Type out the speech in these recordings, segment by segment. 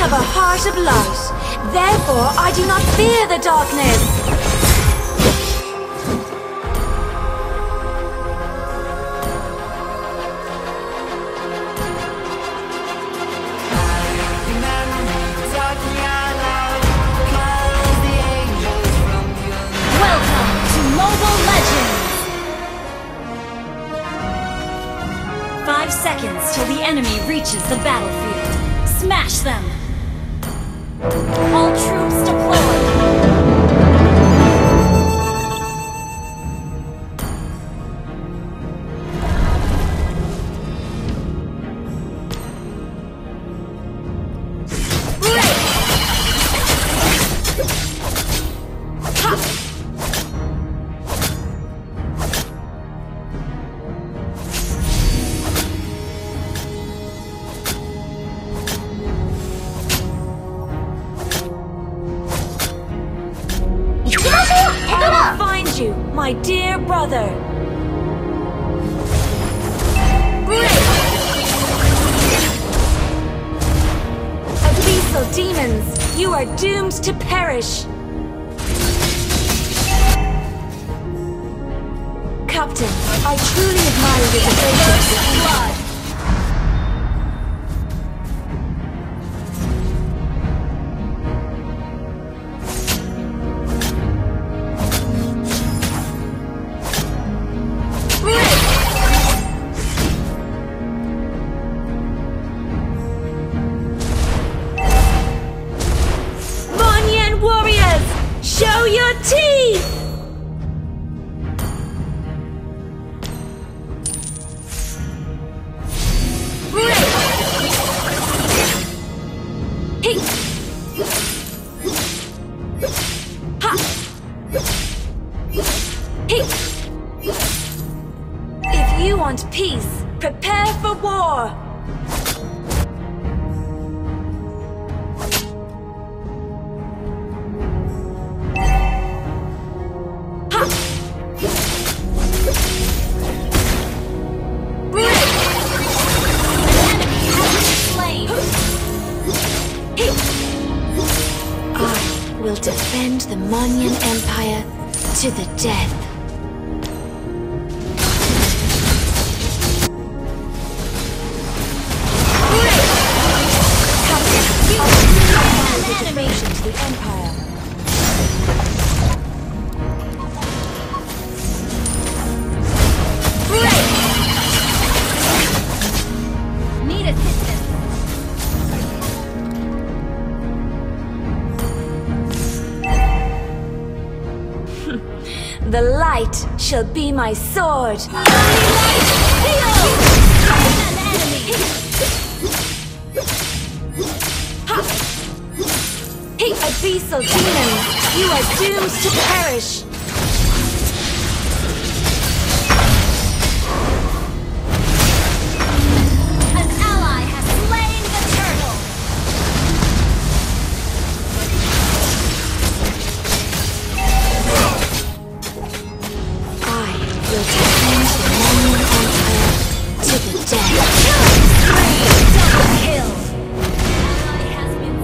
have a heart of light. Therefore, I do not fear the darkness. Welcome to Mobile Legends! 5 seconds till the enemy reaches the battlefield. Smash them! All troops deployed! I will find you, my dear brother. Abyssal demons, you are doomed to perish. Captain, I truly admire your devotion to blood. Show your teeth! If you want peace, prepare for war! I will defend the Monyan Empire to the death. The devotion to the Empire. Need assistance. The light shall be my sword. Abyssal demons, you are doomed to perish. An ally has slain the turtle. I will defend the Monyan Empire to the death. Double kill. Ally has been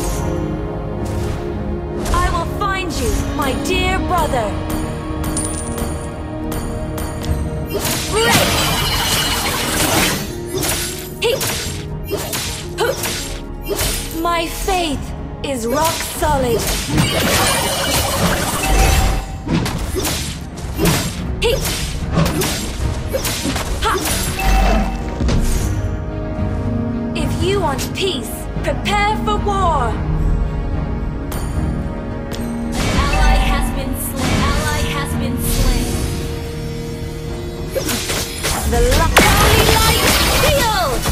slain. I will find you, my dear brother. My faith is rock solid. If you want peace, prepare for war. Ally has been slain. Ally has been slain. The holy light field!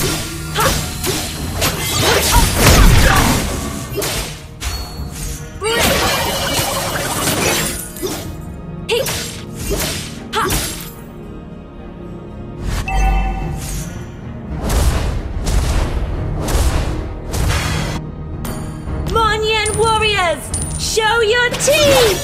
Monyan warriors, show your teeth!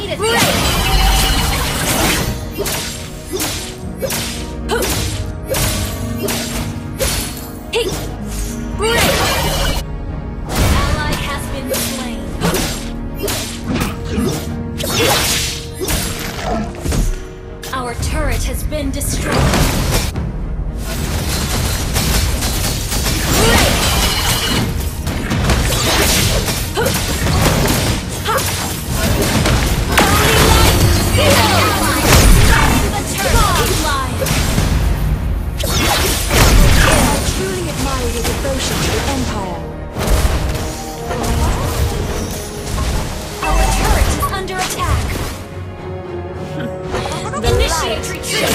defeated me! Ally has been slain. Our turret has been destroyed. Initiate retreat!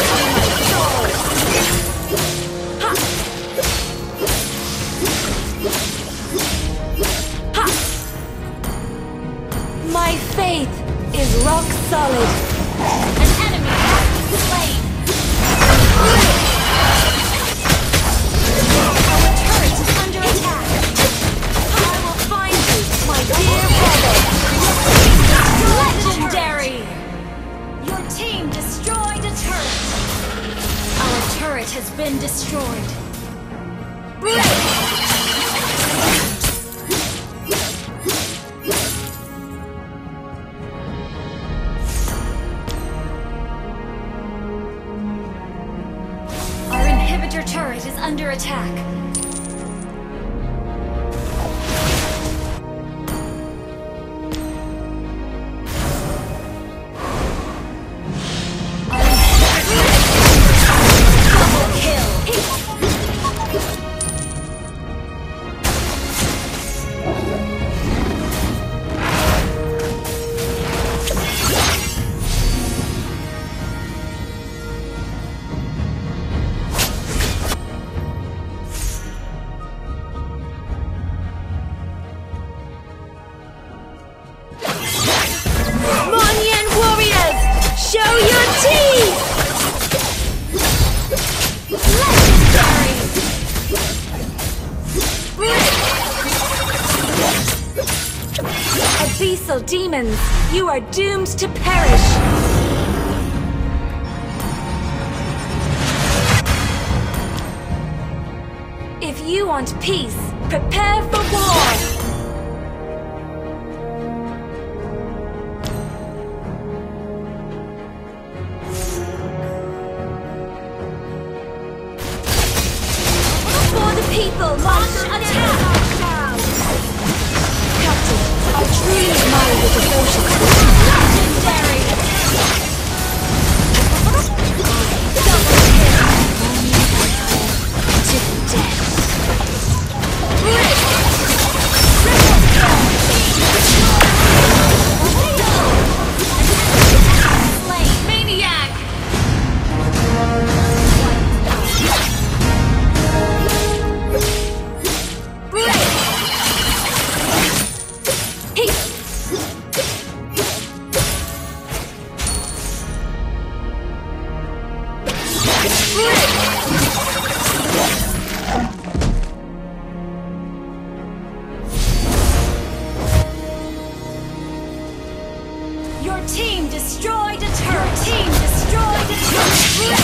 My faith is rock solid. An enemy has been slain! Our turret is under attack! I will find you, my dear brother! Legendary! Your team destroyed a turret! Our turret has been destroyed. Our inhibitor turret is under attack. Abyssal demons, you are doomed to perish! If you want peace, prepare for war! For the people, launch attack! Captain, I truly admire your devotion. Legendary! To the death. Slain maniac! Your team destroyed a turret! Team destroyed a turret!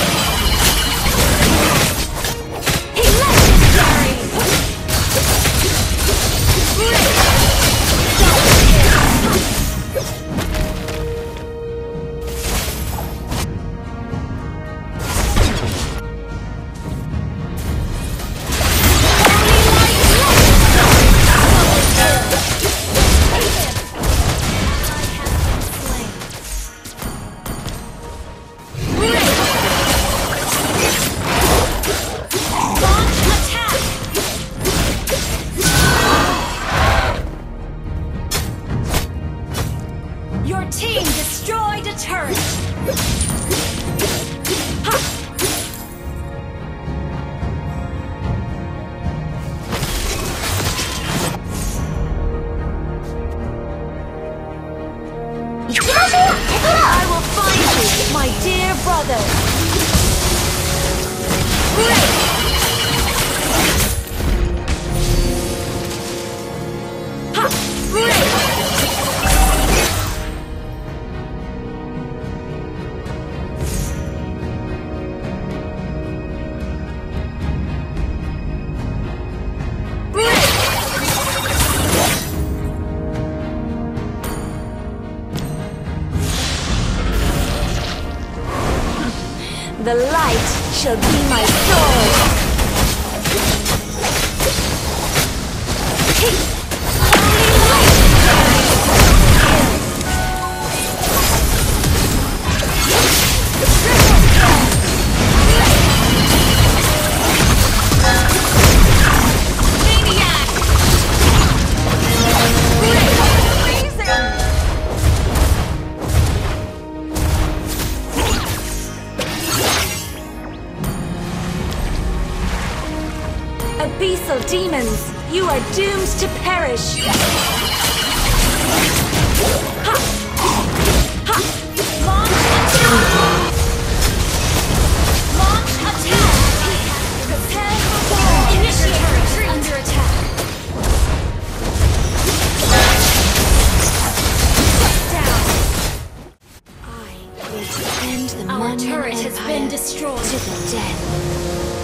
Legendary! Your team destroyed a turret! Ha! I will find you, my dear brother! Ha! The light shall be my sword. Abyssal demons, you are doomed to perish! Ha! Ha! Launch attack! Launch attack! Prepare for war! Initiate retreat! Under attack! Shut down! I will defend the Our turret has been destroyed to the death.